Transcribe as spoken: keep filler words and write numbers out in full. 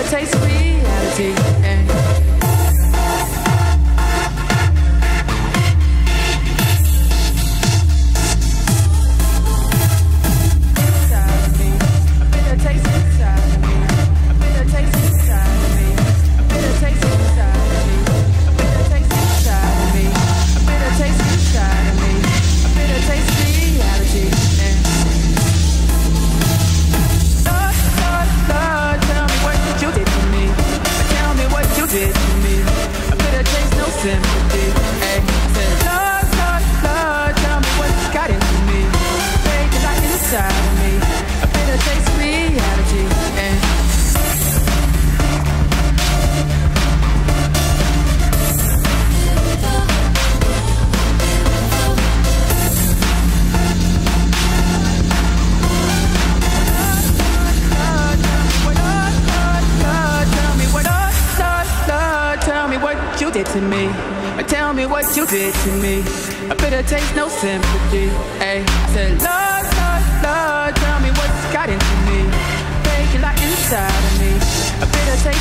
taste reality. Eh. Sympathy, ay. I said, Lord, Lord, Lord, tell me what's got into me. Baby, like inside of me, a bitter taste reality, ay. You did to me, tell me what you did to me. A bitter taste, no sympathy. Ay, I said, Lord, Lord, Lord, tell me what's got into me. Breaking like inside of me. A bitter taste.